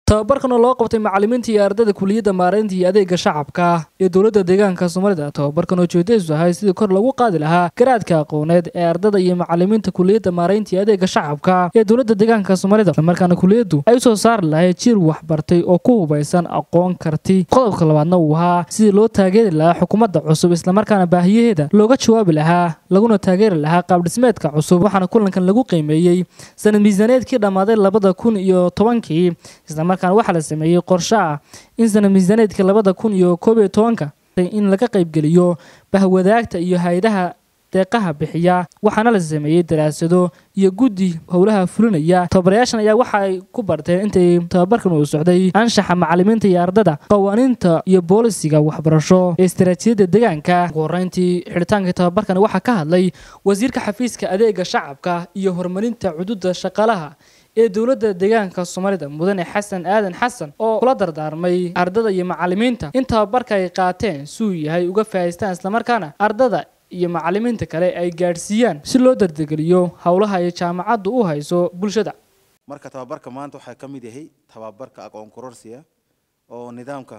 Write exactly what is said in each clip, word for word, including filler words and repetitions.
tababarkan oo loo qabtay macallimiinta iyo ardayda kulliyadda maareynta iyo adeegga shacabka ee dowladda deegaanka Soomaalida. Tababarkan oo ujeedadiisu ahay sidii kor lagu qaadi lahaa garaadka aqooneed ee ardayda iyo macallimiinta kulliyadda maareynta iyo adeegga shacabka ee dowladda deegaanka Soomaalida. Markaana kulliyaddu ay soo saar lahayd jiil waxbartay oo ku hubaysan aqoon karti. Qodobka labaadna uu ahaa sidii loo taageeri lahaa xukuumadda cusub isla markaana baahiyaheeda looga jawaabi lahaa laguna taageeri lahaa qaab dhismeedka cusub. Waxaana kulankan lagu qiimeeyay sanad miisaaneedkii dhamaaday labada kun iyo tobankii isla markaana waxa la sameeyay qorshe ah in sanad miisaaneedkii labada kun iyo koob iyo tobanka in laga qayb geliyo bahwadaagta iyo hay'adaha deeqaha bixiya. waxaana la sameeyay daraasado iyo guddi howlaha fulinaya. tababarayaashan ayaa waxa ay ku barteen intay tababarkan uu socday anshaxa macallimiinta iyo ardada, qawaaniinta iyo boolisiga waxbarasho ee istiraatiijiyadda deegaanka. ugu horreyntii xiritaanka tababarkan waxaa ka hadlay wasiirka xafiiska adeegga shacabka iyo horumarinta xuduudda shaqaalaha ee dowladda deegaanka Soomaalida mudane Xasan Aadan Xasan oo kula dardaarmay ardada iyo macallimiinta in tababarka ay qaateen suu yahay uga faa'iideystaan isla markaana ardada iyo macallimiinta kale ay gaarsiiyaan si loo dardegeliyo hawlaha ay jaamacaddu u hayso bulshada. marka tababarka maanta waxa ka mid yahay tababarka aqoon kororsiga oo nidaamka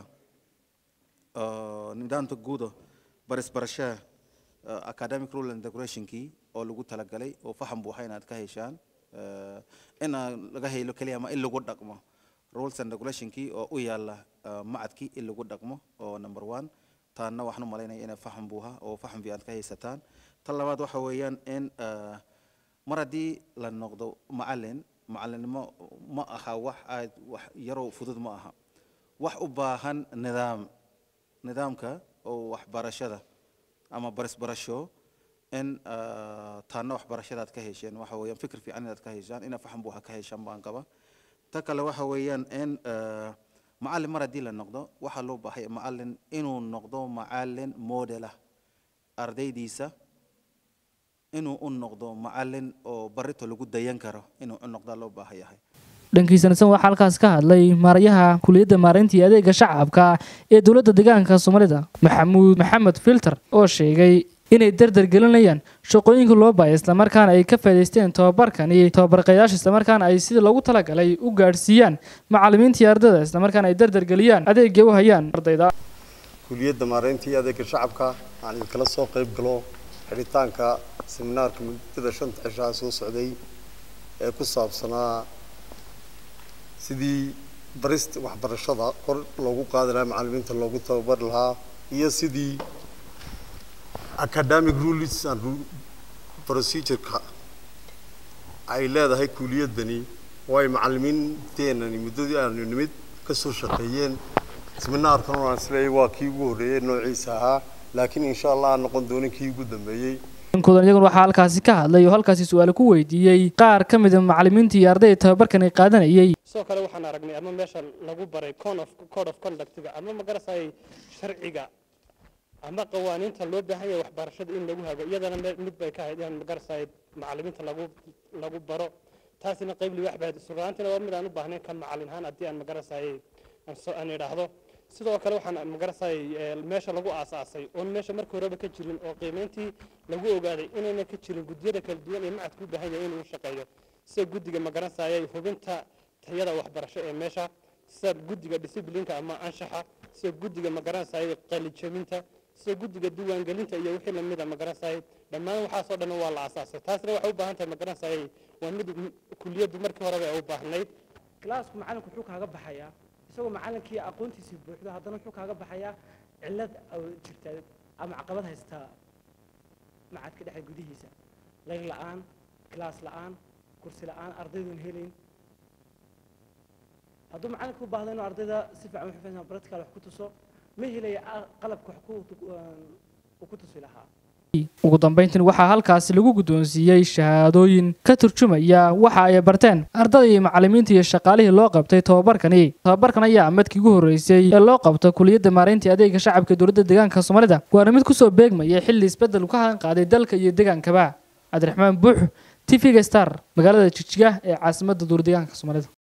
nidaamka guud baris barasha academic rule and regulation kii oo lagu talagalay oo faham buuxa inaad ka heshaan in laga helo kaliya ma in lagu dhaqmo rules and regulation kii oo u yaala macadkii in lagu dhaqmo oo number one taana waxaan u maleynayaa in faham buuxa oo faham fiican ka haysataan. tan labaad waxa weeyaan in mar haddii la noqdo macallin macallinimo ma aha wax aad wax yaro fudud ma aha wax u baahan nidaam nidaamka oo waxbarashada ama baris barasho in taana waxbarashadaad ka hesheen waxa weeyaan fikir fiican inaad ka heshaan ina faham buuxa ka heshaan baan qaba. ta kale waxa weeyaan in معلم مرة دي للنقطة وحلو بحي معلم إنه النقطة معلم موديله أردي ديسا إنه النقطة معلم أو بريته لوجود ديانكره إنه النقطة لو بحي هاي. dhankiisa san waxa halkaas ka hadlay maarayaha kulliyadda maareynta iyo adeegga shacabka ee dowladda deegaanka Soomaalida Maxamuud Maxamed Filter oo sheegay inay dardar gelinayaan shaqooyinka loo baahay isla markaana ay ka faa'iideysteen tababarkani tababarqayaasha isla markaana ay sidii loogu talagalay u gaarsiiyaan macallimiinta iyo ardada isla markaana ay dardar geliyaan adeegga u hayaan ardayda. kulliyadda maareynta iyo adeegga shacabka aan kala soo qayb galo xiritaanka seminaarka muddada shanta cisho soo socday ee ku saabsanaa sidii barista waxbarashada kor loogu qaadi lahaa macallimiinta loogu tababar lahaa iyo sidii academic rules and procedure ka ay leedahay kulliyadani way macallimiinteena muddadii aanu nimid ka soo shaqeeyeen seminaarkan oo aan isleeyahay waa kii ugu horeeyay noociisa ahaa laakiin insha Allah noqon doonin kii ugu dambeeyay. inkoodan iyagu waxa halkaasi ka hadlay oo halkaasi su'aalo ku weydiiyay qaar ka mid ah macallimiinta iyo ardayda tababarkan ay qaadanayay. soo kale waxaan aragnay ama meesha lagu baray code of code of conduct ama magarasay sharciga ama qawaaniinta loo baahan yahay waxbarashada in lagu hago iyadana mid bay ka haydaan magarasay macallimiinta lagu lagu baro taasina qayb li waxbaad suuraantina waa mid aan u baahnayn kan macallin ahaan hadii aan magarasay aan soo aan yiraahdo. sidoo kale waxaan magarasay meesha lagu aasaasay oo meesha markii hore ka jirin oo qiimeyntii lagu ogaaday inayna ka jirin guddiyada kala duwan ee macadku u baahan yahay inuu shaqeeyo sida guddiga magarasay hubinta tayada waxbarasho ee meesha sida guddiga disciplineka ama anshaxa sida guddiga magarasay qalijaminta sida guddiga diiwaangelinta iyo wixii la mid ah magarasay dhammaan waxa soo dhan waa la aasaasay taasna waxa u baahan tahay magarasay waa mid kulliyadu markii hore ay u baahnayd. classku macalinku wuxuu kaaga baxayaa isagoo macallinkii aqoontiisa buuxda haddana wuxuu kaaga baxayaa cilad jirta ama caqabad haysta macadka dhexe gudihiisa layr la'aan class la'aan kursi la'aan ardaydu helin hadduu macallinku u baahdo inuu ardayda si fiican u xifdiyaan practical wax ku tuso ma helaya qalabka wax ku ku tusi lahaa. ugu dambeyntii waxaa halkaasi lagu guddoonsiiyay shahaadooyin ka turjumaya waxa ay barteen ardada iyo macallimiinta iyo shaqaalihii loo qabtay tababarkani. tababarkan ayaa madkii ugu horeysay ee loo qabto kulliyadda maareynta adeegga shacabka dowladda deegaanka Soomaalida waana mid ku soo beegmaya xilli isbedel ka qaaday dalka iyo deegaankaba. Cabdiraxmaan Buux T V Star magaalada Jigjiga ee caasimadda dowladda deegaanka Soomaalida.